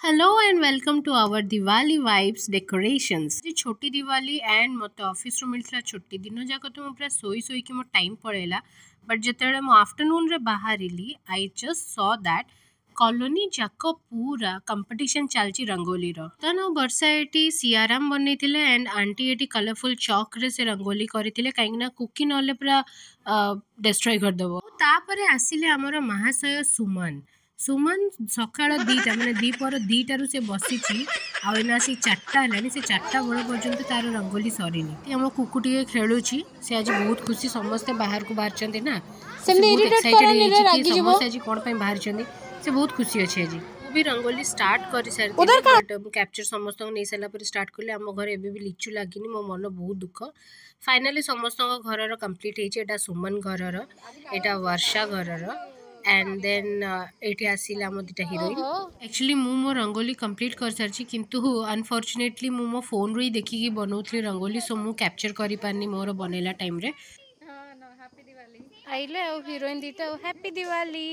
Hello and welcome to our Diwali vibes decorations. Chhoti Diwali and मत office रू मिलता छुट्टी दिन जाक तो पूरा सोई सोई कि मो टाइम पड़ेगा बट जिते मो आफ्टरनून रे बाहरिली I just saw that colony जाक पूरा कंपटीशन चलची रंगोली रो तो वर्षा एटी सियाराम बनई एंड आंटी एटी कलरफुल चॉक रे से रंगोली करथिले कहीं कुकी नले पूरा डिस्ट्रॉय करदेव। तापर आसिले आमर महाशय सुमन सुमन सकाळ दीटा मैंने दीपर दीटारू से बसी आना से चार्टा है से चार्टा बेल पर्यंत तार रंगोली सरीनी आम कुकुटी खेलुची से आज बहुत खुशी समस्ते बाहर को बाहर ना समस्त आज कौन बाहर से बहुत खुशी अच्छे आज भी रंगोली स्टार्ट कर सारी कैप्चर समस्त नहीं सारापर स्टार्ट कले आम घर एवं भी लिचु लगिनी मो मन बहुत दुख फाइनाली समस्त घर कंप्लीट होता सुमन घर यहाँ वर्षा घर एंड देन एटी आसिला मो दुटा हिरोइन एक्चुअली मो रंगोली कंप्लीट कर सारी किंतु अनफॉर्चुनेटली मो फोन रू ही देखिकी बनाऊली रंगोली सो मु कैप्चर करि पारनी मोर बनैला टाइम रे आइले आ हिरोइन दीटा हैप्पी दिवाली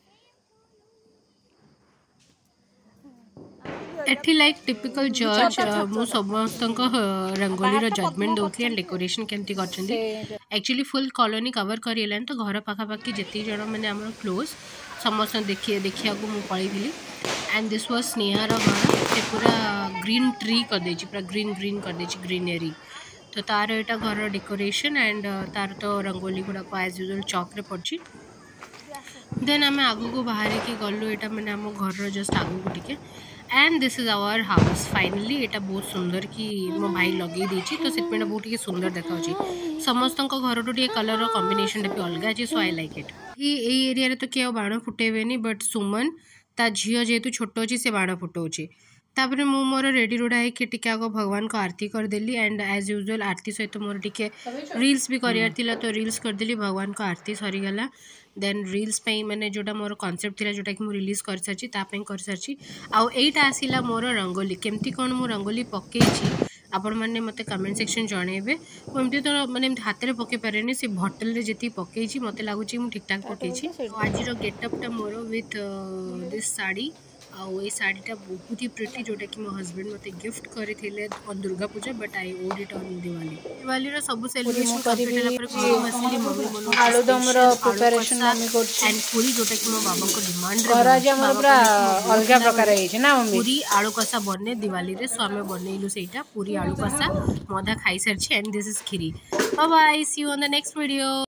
एठी लाइक टिपिकल जज मु समस्त रंगोली जजमेंट दौली एंड डेकोरेशन केमती करछंती एक्चुअली फुल कॉलोनी कवर करेलान तो घर पाखापाखि जिते जन मैंने आम क्लोज समस्त देखिया को मुझे पलैली एंड दिस वाज स्नेहार घर से पूरा ग्रीन ट्री करदे पूरा ग्रीन ग्रीन करदे ग्रीनरी तो तार यहाँ घर डेकोरेशन एंड तार तो रंगोली गुड़ाक एज यूजुअल चॉक पड़ी देन आम आगू को बाहर की गलु यहाँ मैंने आम घर जस्ट आगू को टिके and this is our house finally यहाँ बहुत सुंदर कि मो भाई लगे देती तो से बहुत सुंदर देखा समस्त घर टू कलर कॉम्बिनेशन भी अलग अच्छे सो आई लाइक इट ये एरिया तो किए बाण फुटेबे बट सुमन ता झील जेहेतु छोट अच्छी से बाण फुटाऊे तापर मु मोर रेडी रुड़ा है आग भगवान को आरती करदेली एंड एज यूजुअल आरती सहित मोर टिके रील्स भी करार तो रील्स करदेली भगवान को आरती सरीगला देन रील्स मैंने जोटा मोर कॉन्सेप्ट थी जोटा कि मुझे रिलीज कर सारी कर सारी आईटा आसला मोर रंगोली केमती कौन मु रंगोली पकई आपण मैंने मत कमेंट सेक्शन जनइबे मुझे तो मैंने हाथ में पकई पारे से बटल में जी पकई मत लगुच ठीक ठाक पकई आज गेटअपटा मोर विथ दिस साड़ी आउ ये साड़ीटा बहुत ही प्रिटी जोटा कि मो हस्बैंड मत गिफ्ट करते on Durga Puja but I wore it on Diwali Diwali रो सब सेलिब्रेशन कंप्लीट होला पर घर आसिली मम्मी बनो आलूदम रो प्रिपरेशन मम्मी करछि एंड पूरी जोटा कि मो बाबा को डिमांड रे घर आज हमर पूरा अलग प्रकार है छै ना मम्मी पूरी आलू कसा बने दिवाली रे सो हमें बनैलु सेटा पूरी आलू कसा मधा खाई सरछि एंड दिस इज खीरी bye bye see you on the next video.